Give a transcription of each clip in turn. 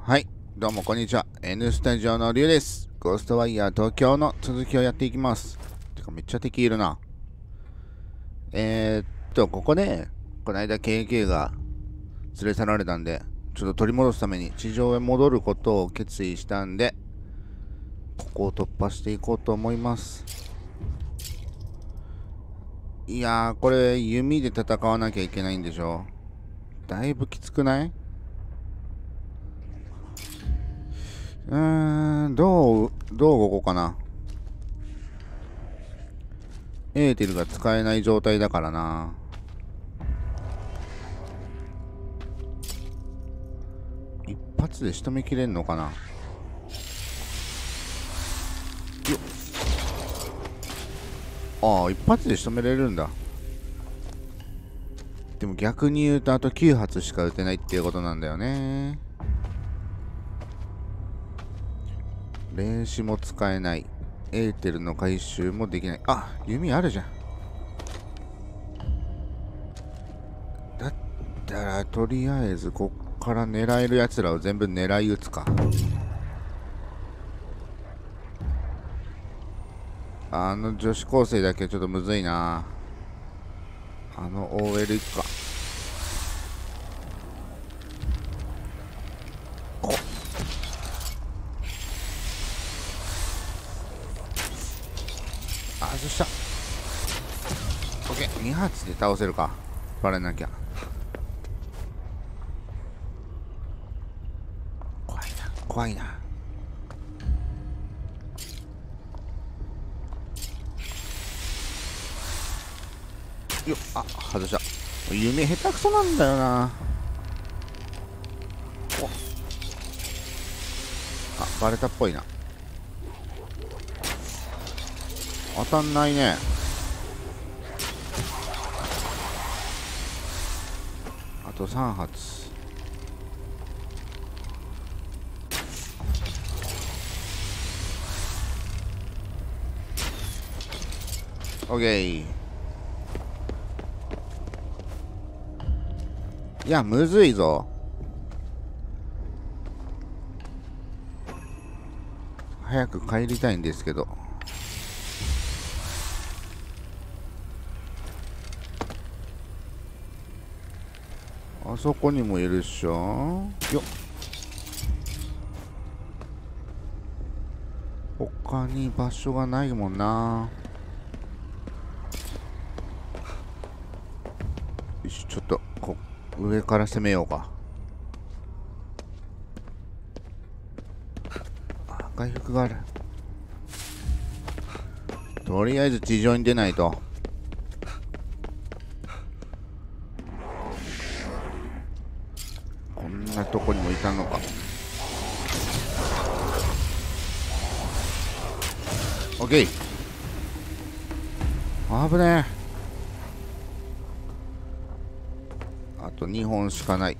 はい、どうもこんにちは。N スタジオのリュウです。ゴーストワイヤー東京の続きをやっていきます。てかめっちゃ敵いるな。ここで、この間 KK が連れ去られたんで、ちょっと取り戻すために地上へ戻ることを決意したんで、ここを突破していこうと思います。いやー、これ弓で戦わなきゃいけないんでしょ。だいぶきつくない？どう動こうかな。エーテルが使えない状態だからな。一発で仕留めきれんのかな。よっ。ああ、一発で仕留めれるんだ。でも逆に言うとあと9発しか撃てないっていうことなんだよね。霊視も使えない。エーテルの回収もできない。あ、弓あるじゃん。だったらとりあえずこっから狙えるやつらを全部狙い撃つか。あの女子高生だけちょっとむずいな。あの OL いくか。外した。 OK、 2発で倒せるか。バレなきゃ。怖いな怖いな。よっ、あ、外した。弓下手くそなんだよな。お、あ、バレたっぽいな。当たんないね。あと3発。オッケー。いや、むずいぞ。早く帰りたいんですけど。あそこにもいるっしょ。よっ。他に場所がないもんな。よし、ちょっと上から攻めようか。あ、回復がある。とりあえず地上に出ないと。こんなとこにもいたのか。オッケー。危ねえ。あと2本しかない。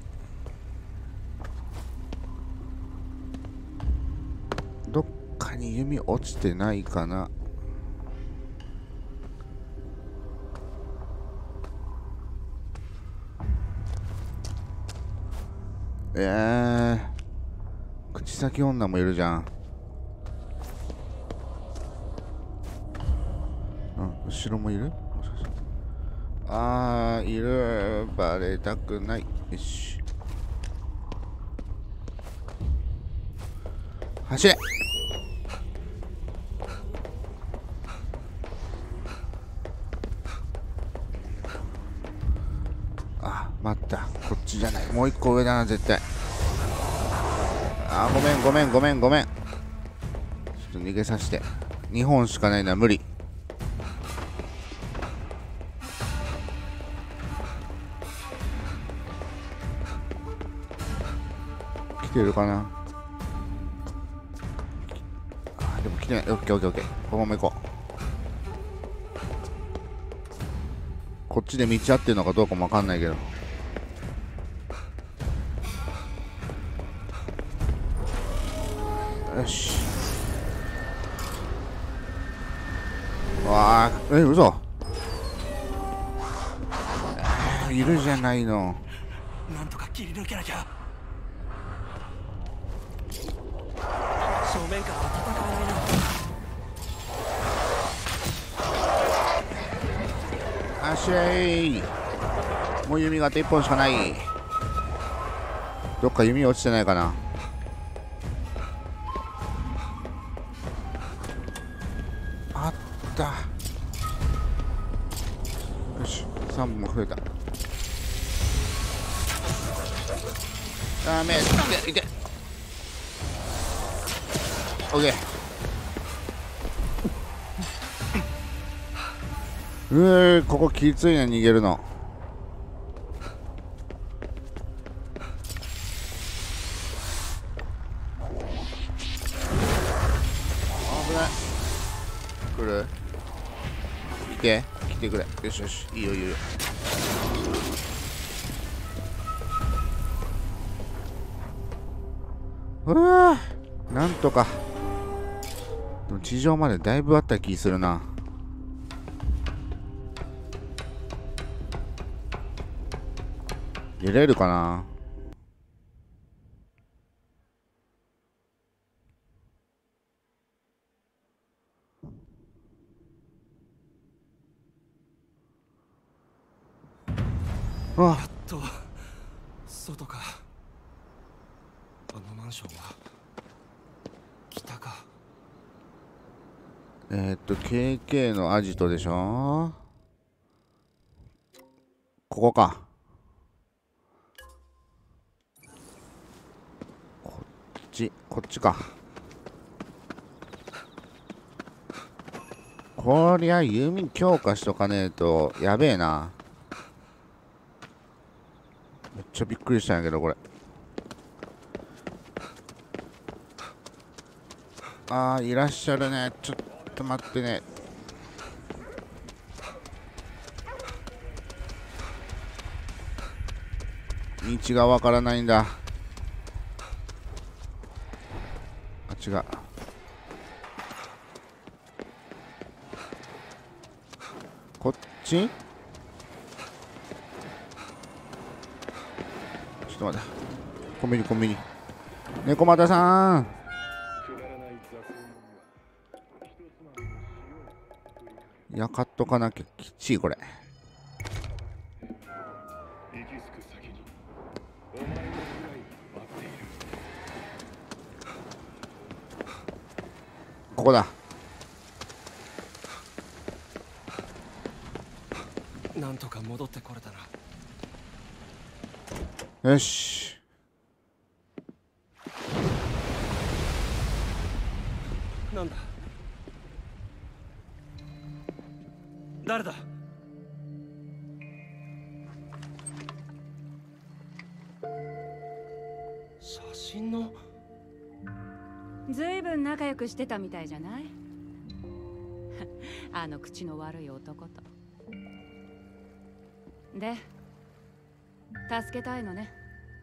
どっかに弓落ちてないかな。口先女もいるじゃん。うん、後ろもいる。あー、いる。バレたくない。よし、走れ。あ、待った、こっちじゃない。もう一個上だな絶対。あー、ごめんごめんごめんごめん。ちょっと逃げさせて。2本しかないのは無理。来てるかな。あ、でも来てない。オッケーオッケーオッケー。このまま行こう。こっちで道合ってるのかどうかもわかんないけど。よし。わあ、嘘。いるじゃないの。 なんとか切り抜けなきゃ。 しゃい。もう弓があと1本しかない。どっか弓落ちてないかな。あった。よし、3本増えた。ダメ。いて。オッケー。ここきついな、逃げるの。危ない。来る？来てくれ。よしよし、いいよいいよ。うわー、なんとか。でも地上までだいぶあった気するな。出れるかな。 やっと外か。あのマンションは北か。 KK のアジトでしょ。ここか。こっちか。こりゃ弓強化しとかねえとやべえな。めっちゃびっくりしたんやけどこれ。あー、いらっしゃるね。ちょっと待ってね。道がわからないんだ。あ、違う。こっち？ちょっと待って。コンビニ。猫又さん。やかっとかなきゃきっちいこれ。ここだ。 なんとか戻ってこれたな。 よし。 なんだ？誰だ？写真の。 ずいぶん仲良くしてたみたいじゃない？あの口の悪い男と。で、助けたいのね。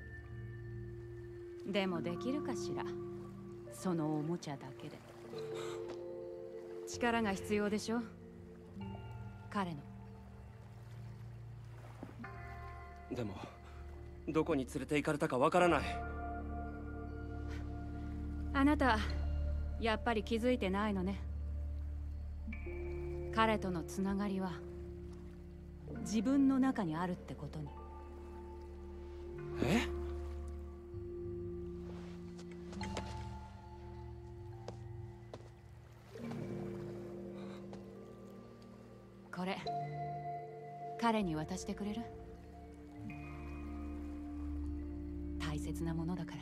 でもできるかしら、そのおもちゃだけで。力が必要でしょ、彼の。 でもどこに連れて行かれたかわからない。 あなたやっぱり気づいてないのね。彼とのつながりは自分の中にあるってことに。 え？ これ彼に渡してくれる？大切なものだから。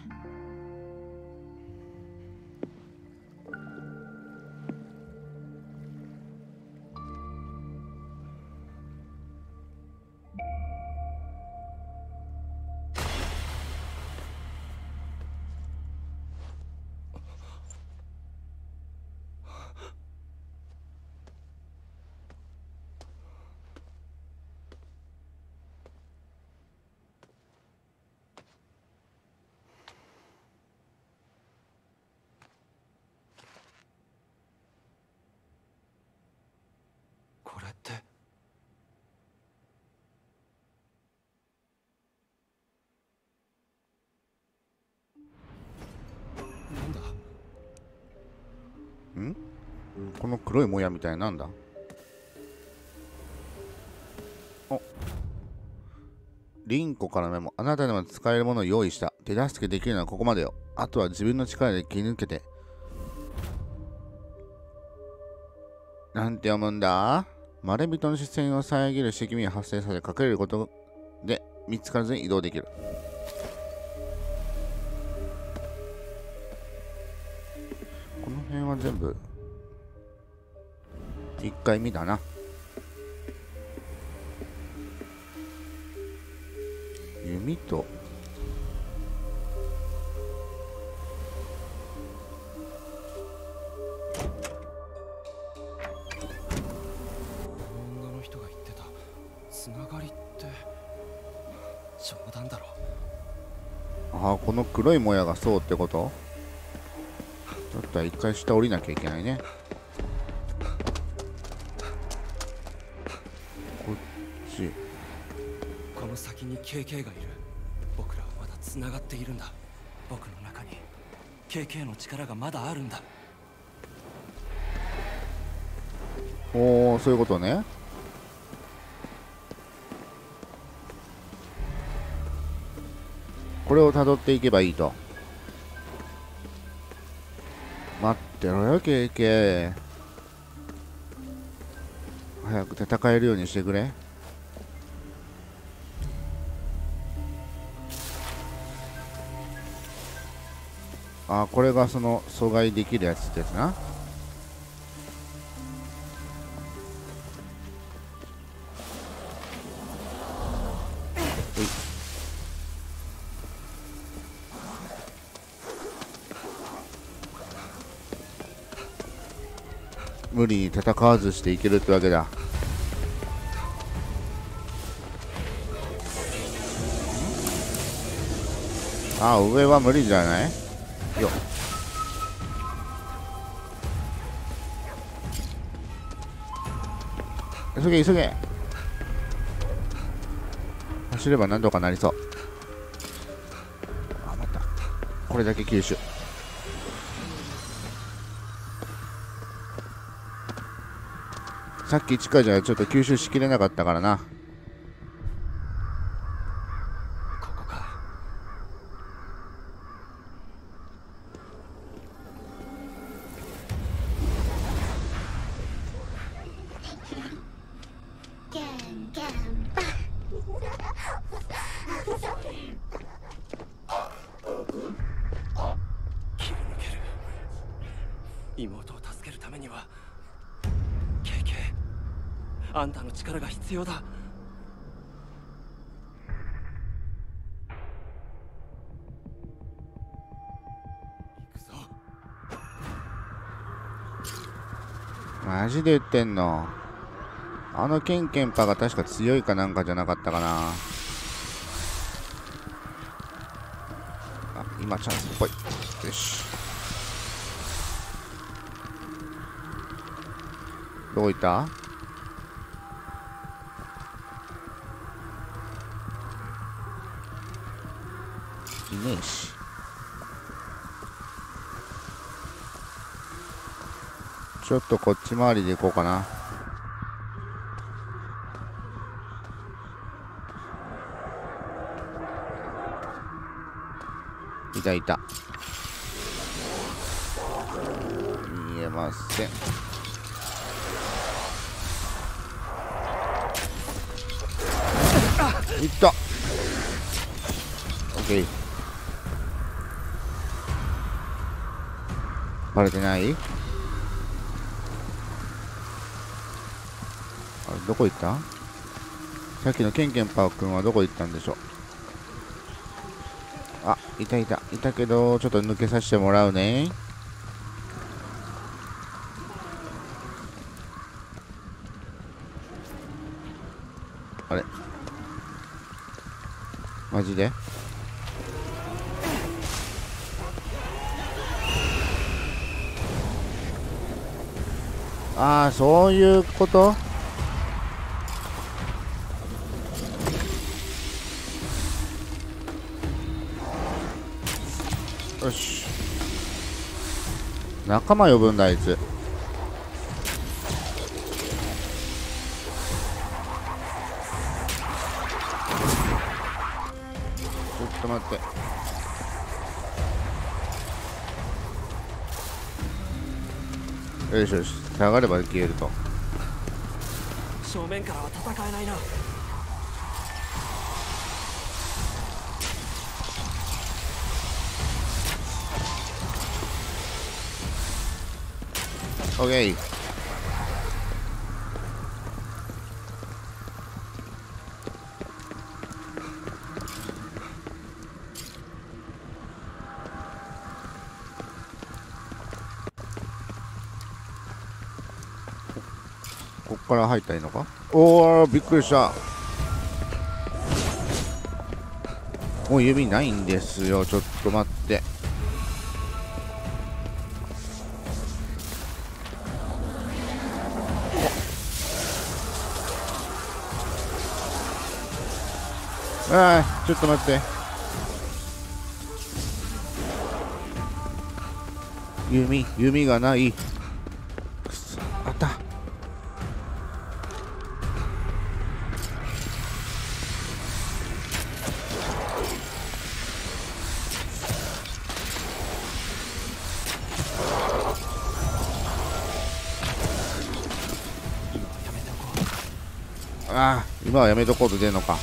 これってなんだ？ この黒いもやみたいなんだ？ リンコからメモ。あなたにも使えるものを用意した。手助けできるのはここまでよ。あとは自分の力で切り抜けて。なんて読むんだ？まれびとの視線を遮る色味が発生させ、隠れることで見つからずに移動できる。この辺は全部1回見たな。弓と女の人が言ってたつながりって冗談だろ。 ああ、この黒いもやがそうってこと？だったら一回下降りなきゃいけないね。こっち。 この先に KK がいる。僕らはまだつながっているんだ。僕の中に KK の力がまだあるんだ。 おお、そういうことね。これを辿っていけばいいと。待ってろよ KK。早く戦えるようにしてくれ。あ、これがその阻害できるやつってやつな。無理に戦わずしていけるってわけだ。あ、上は無理じゃないよ。急げ急げ。走れば何とかなりそう。あ、またこれだけ吸収。さっき地下じゃちょっと吸収しきれなかったからな。 ここか。 ケンケンパ切り抜ける。妹を助けるためには KK、 あんたの力が必要だ。行くぞ。 マジで言ってんの？あのケンケンパが確か強いかなんかじゃなかったかな。あ、今チャンスっぽい。よし。どこ行った？いねえし。ちょっとこっち回りで行こうかな。いたいた。見えません。いった。オッケー。バレてない？あれ、どこ行った？さっきのケンケンパー君はどこ行ったんでしょう。あ、いたいたいたけど、ちょっと抜けさせてもらうね。あれ、マジで？ああ、そういうこと？よし。仲間呼ぶんだあいつ。 よしよし、下がれば消えると。 正面からは戦えないな。 オッケー。こっから入ったらいいのか。おお、びっくりした。もう指ないんですよ。ちょっと待って。ああ、ちょっと待って。弓がない。くそ、あった。ああ、今はやめとこうと出んのか。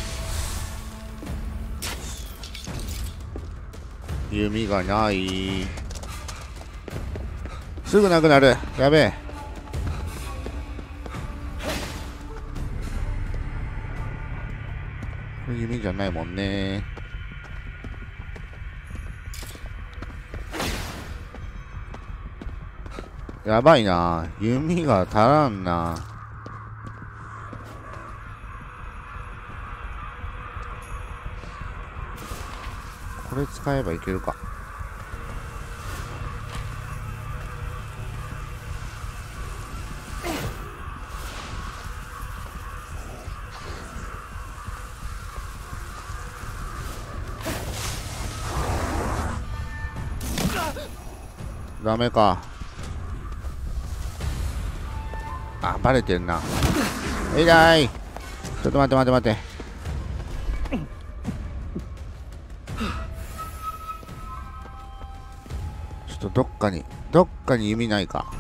弓がない。すぐなくなる。やべえ。これ弓じゃないもんね。やばいな。弓が足らんな。これ使えばいけるか。ダメか。あ、バレてんな。痛い。ちょっと待って待って待って。ちょっとどっかに弓ないか。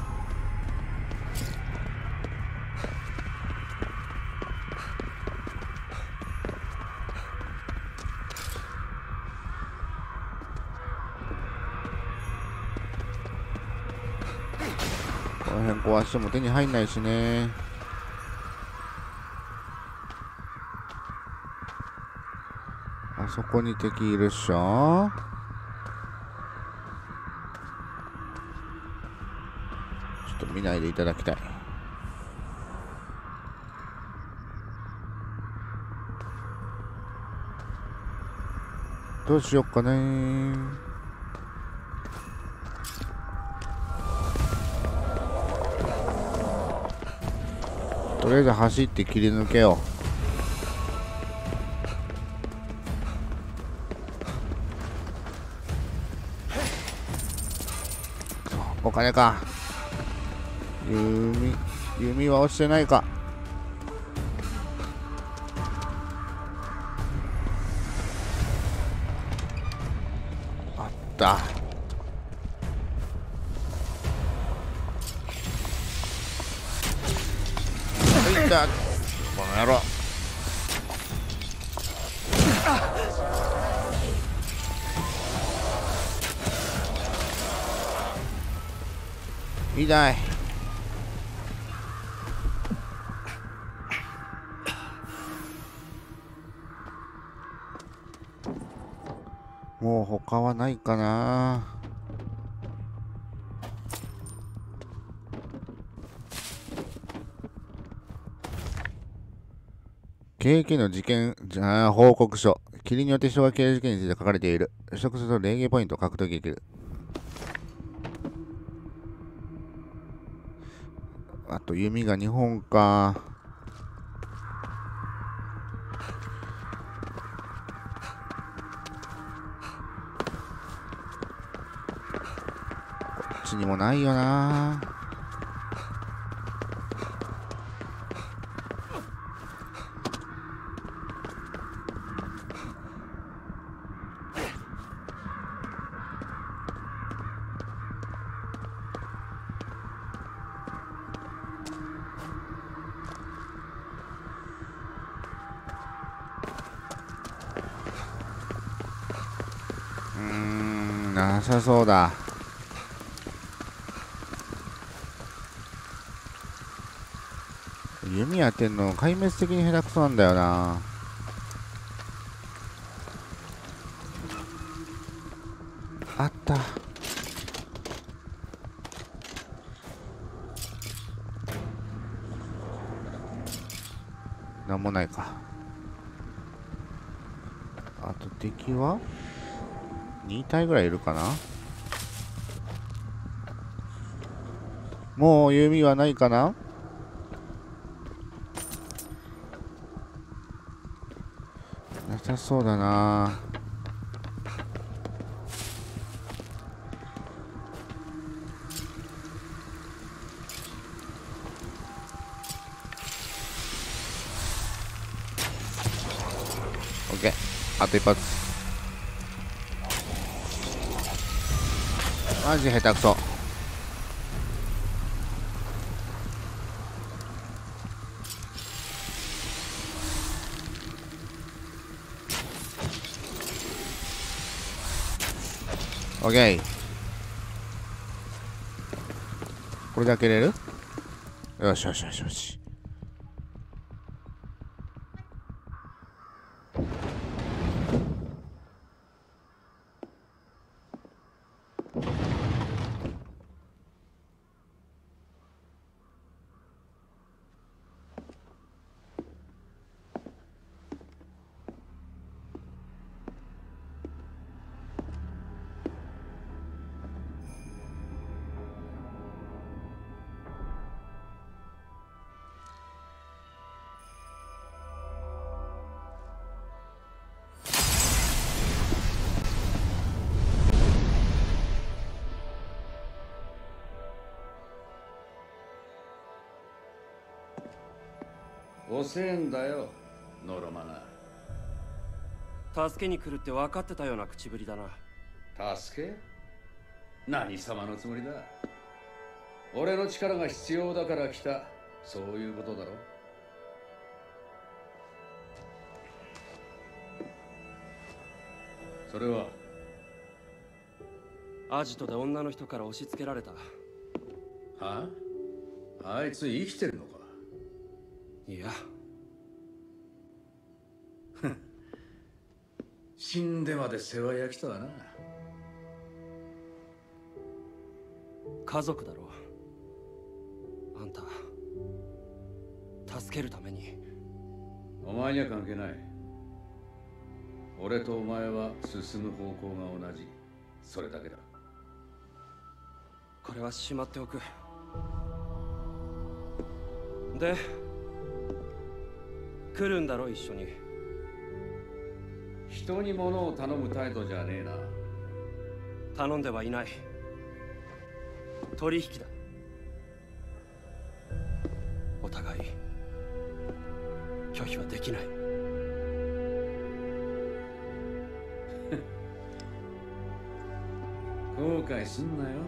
この辺壊しても手に入んないしね。あそこに敵いるっしょ。ちょっと見ないでいただきたい。どうしよっかね。とりあえず走って切り抜けよう。お金か。弓は落ちてないか。あった。いた。この野郎。痛い。もう他はないかな。KK の事件報告書。霧によって人が消える事件について書かれている。取得すると0ゲーポイントを獲得できる。あと弓が2本か。こっちにもないよな。 なさそうだ。弓当てんの壊滅的に下手くそなんだよな。あった。なんもないか。あと敵は2体ぐらいいるかな。もう弓はないかな。なさそうだな。オッケー、あと一発。マジ下手くそ。オッケー。これで開けれる？よしよしよしよし。 遅えんだよ、ノロマナ。 助けに来るって分かってたような口ぶりだな。 助け？何様のつもりだ。俺の力が必要だから来た、そういうことだろ。それはアジトで女の人から押し付けられた。 はあ？あいつ生きてるのか？ いや、 死んでまで世話焼きとはな。 家族だろ。あんた助けるために。 お前には関係ない。俺とお前は進む方向が同じ、それだけだ。 これはしまっておく。で来るんだろ、一緒に。 人に物を頼む態度じゃねえな。 頼んではいない。取引だ。お互い拒否はできない。 後悔すんなよ。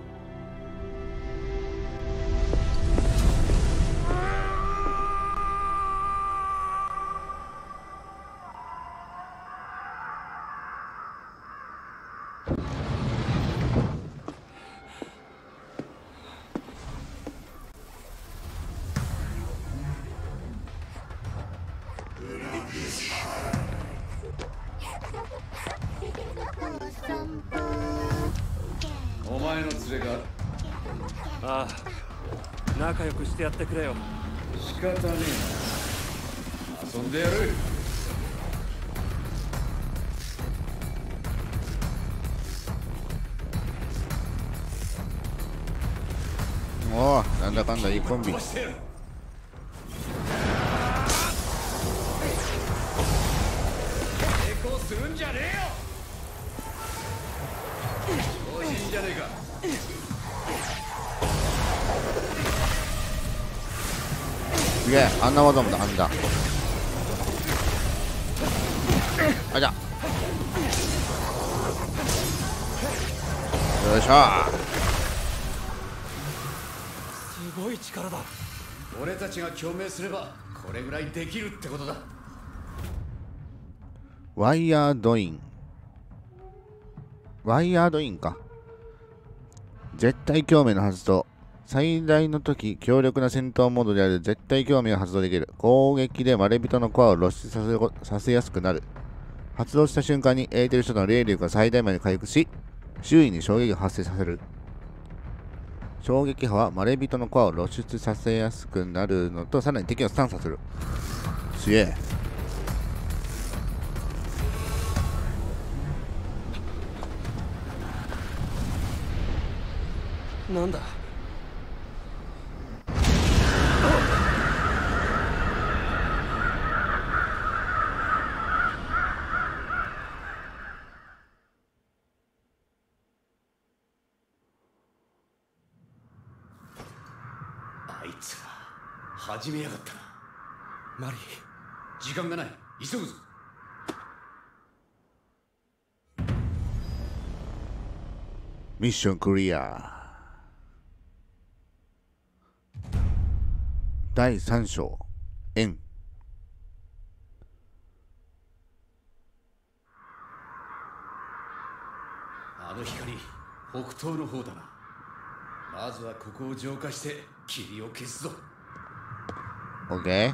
お前の連れが。 ああ、仲良くしてやってくれよ。 仕方ねえな。遊んでやる。 おお、なんだかんだいいコンビ。 成功するんじゃねえよ。調子いいんじゃねえか。 すげえ、あんな技もだ、あんだ。あじゃ。よいしょ。 すごい力だ。 俺たちが共鳴すればこれぐらいできるってことだ。 ワイヤードイン。 ワイヤードインか。絶対共鳴の発動。最大の時、強力な戦闘モードである絶対共鳴を発動できる。攻撃でまれびとのコアを露出させやすくなる。発動した瞬間にエーテル書の霊力が最大まで回復し、周囲に衝撃を発生させる。衝撃波はまれびとのコアを露出させやすくなるのと、さらに敵をスタンさせる。すげえ。 なんだ。 あいつら始めやがったな。 マリー、 時間がない。急ぐぞ。 ミッションクリア。第3章、円。 あの光、北東の方だな。まずはここを浄化して霧を消すぞ。 オッケー。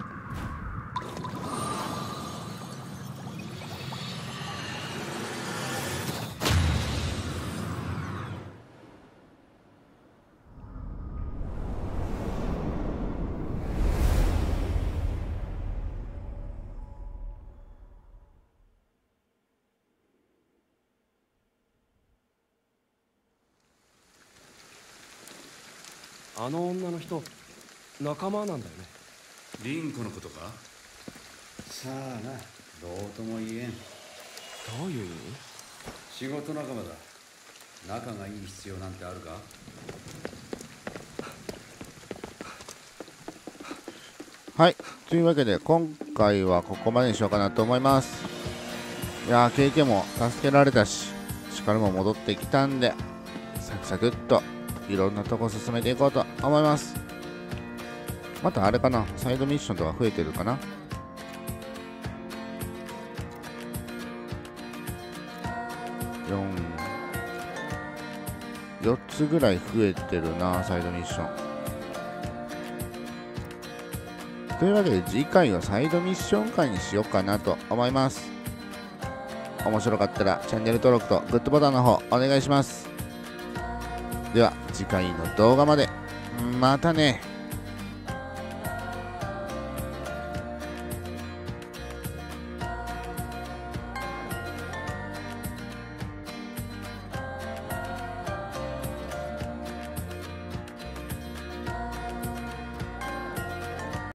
あの女の人、仲間なんだよね。 リンコのことか。さあな、どうとも言えん。 どういう意味？ 仕事仲間だ。仲がいい必要なんてあるか。 はい。というわけで、今回はここまでにしようかなと思います。いやー、経験も助けられたし、力も戻ってきたんで、サクサクっといろんなとこ進めていこうと思います。またあれかな、サイドミッションとか増えてるかな。4つぐらい増えてるな、サイドミッション。というわけで次回はサイドミッション回にしようかなと思います。面白かったらチャンネル登録とグッドボタンの方お願いします。では次回の動画まで。またね。